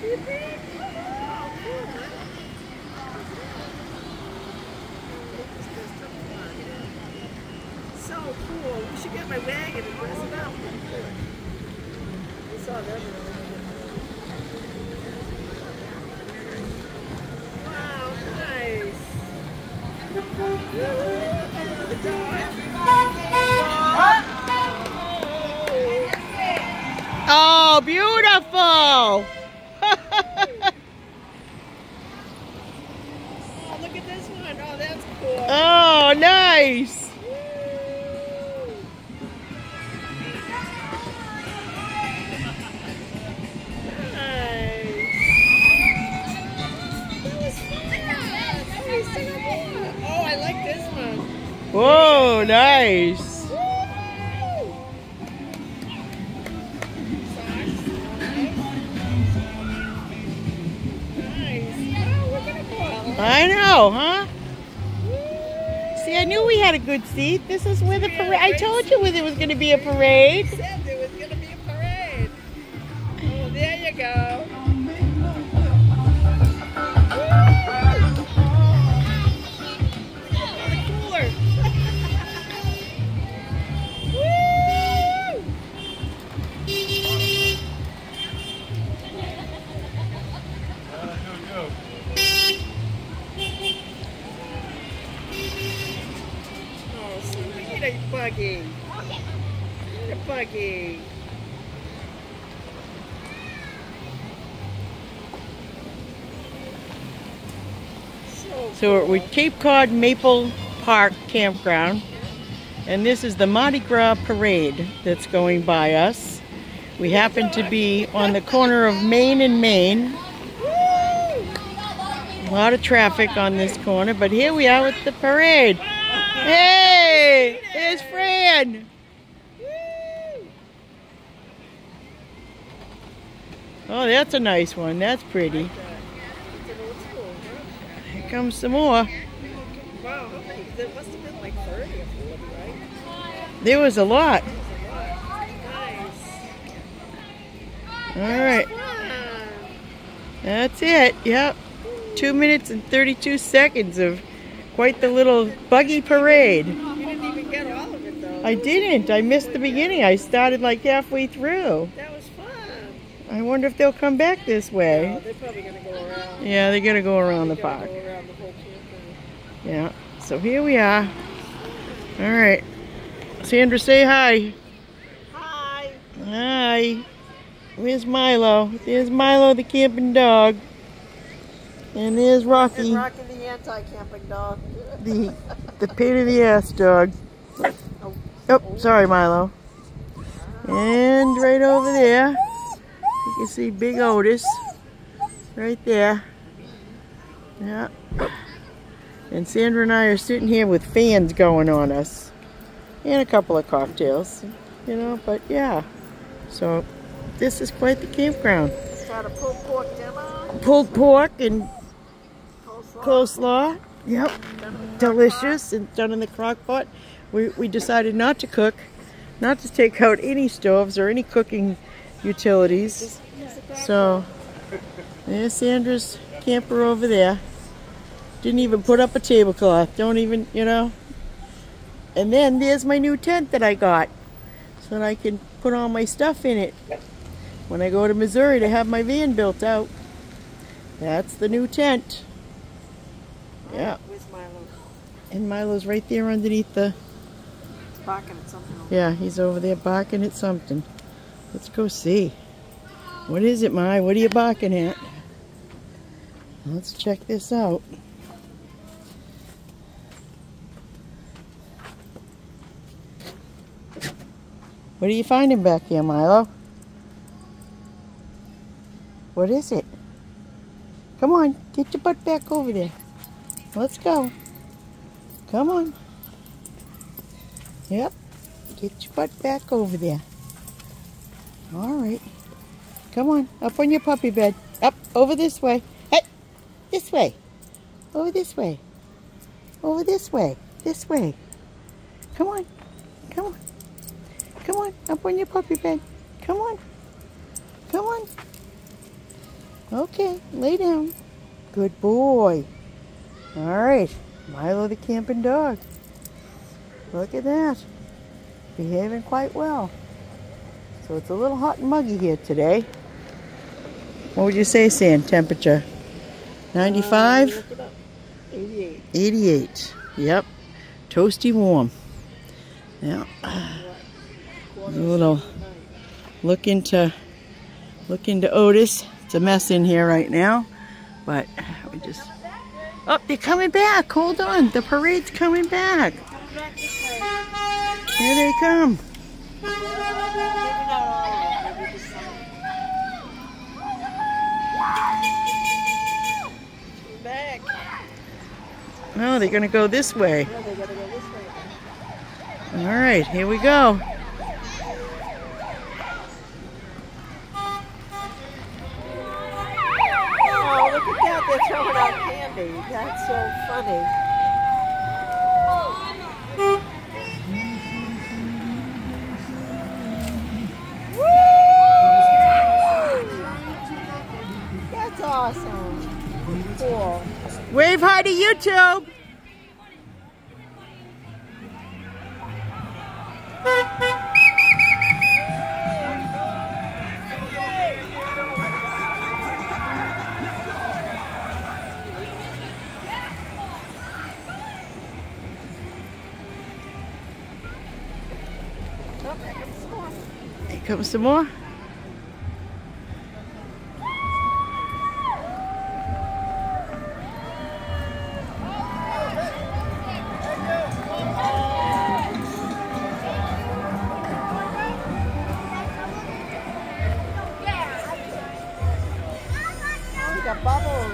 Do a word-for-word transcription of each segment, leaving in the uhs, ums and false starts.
You think? Oh, cool. So cool. We should get my wagon and dress it up. We saw them. Wow, nice. The dog. Oh, beautiful! Oh, look at this one. Oh, that's cool. Oh, nice! Oh, I like this one. Whoa, nice! I know, huh? See, I knew we had a good seat. This is where the parade. I told you where there was going to be a parade. You said there was going to be a parade. Oh, there you go. A buggy. A buggy. So, so we're at Cape Cod Maple Park Campground, and this is the Mardi Gras parade that's going by us. We happen to be on the corner of Main and Main. A lot of traffic on this corner, but here we are with the parade. Hey, there's Fran. Oh, that's a nice one. That's pretty. Here comes some more. Wow, how many? There must have been like thirty or forty, right? There was a lot. Nice. All right. That's it. Yep. Two minutes and thirty-two seconds of quite the little buggy parade. You didn't even get all of it, though. I didn't. I missed the beginning. I started like halfway through. That was fun. I wonder if they'll come back this way. Oh, they're probably going to go around. Yeah, they're going to go around the They're park. gonna go around the whole campground. Yeah. So here we are. All right. Sandra, say hi. Hi. Hi. Where's Milo? There's Milo, the camping dog. And there's Rocky. And Rocky, the anti-camping dog. The the pain in the ass dog. Oh, oh, sorry, Milo. And right over there, you can see Big Otis. Right there. Yeah. And Sandra and I are sitting here with fans going on us. And a couple of cocktails. You know, but yeah. So, this is quite the campground. Just had a pulled pork dinner. Pulled pork and Coleslaw. coleslaw. Yep. Delicious and done in the crock pot. We, we decided not to cook, not to take out any stoves or any cooking utilities. So, there's Sandra's camper over there. Didn't even put up a tablecloth. Don't even, you know. And then there's my new tent that I got so that I can put all my stuff in it when I go to Missouri to have my van built out. That's the new tent. Yeah. Where's Milo? And Milo's right there underneath the... He's barking at something. Yeah, he's over there barking at something. Let's go see. What is it, Mai? What are you barking at? Let's check this out. What are you finding back here, Milo? What is it? Come on, get your butt back over there. Let's go. Come on. Yep. Get your butt back over there. All right. Come on, up on your puppy bed. Up, over this way. Hey, this way. Over this way. Over this way. This way. Come on. Come on. Come on, up on your puppy bed. Come on. Come on. Okay, lay down. Good boy. All right, Milo the camping dog. Look at that. Behaving quite well. So it's a little hot and muggy here today. What would you say, sand temperature? ninety-five? Uh, look it up. eighty-eight. eighty-eight. Yep. Toasty warm. Yeah. A little look into look into Otis. It's a mess in here right now, but we just. Oh, they're coming back. Hold on. The parade's coming back. Here they come. Back. Oh, they're going to go this way. Yeah, they gotta go this way. All right, here we go. Oh, look at that. They're throwing out candy. That's so funny. Woo! That's awesome. Cool. Wave hi to YouTube. Oh, there comes some more. Here comes some more. Oh, we got bubbles.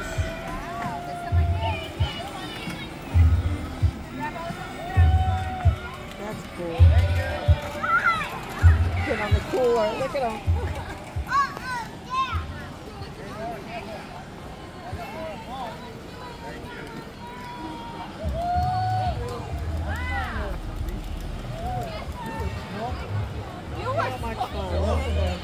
That's cool. Get on the cooler. Look at them. So much fun.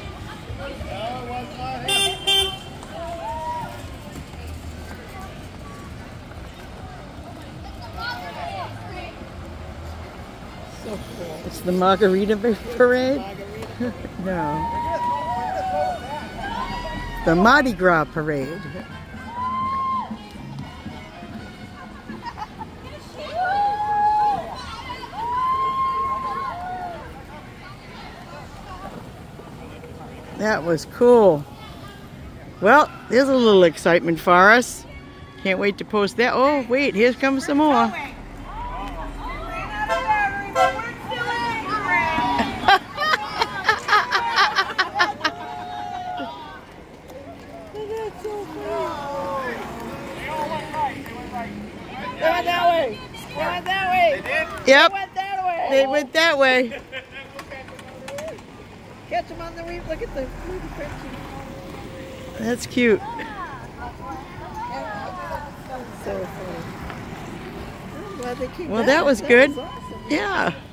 So cool. It's the Margarita Parade. Margarita. No. The Mardi Gras Parade. That was cool. Well, there's a little excitement for us. Can't wait to post that. Oh, wait, here comes some more. They went that way. They went that way. Yep, They went that way. they went that way. Catch them on the reef. Look at the That's cute. So funny. I'm glad they came Well, back. that was That good. was awesome. Yeah.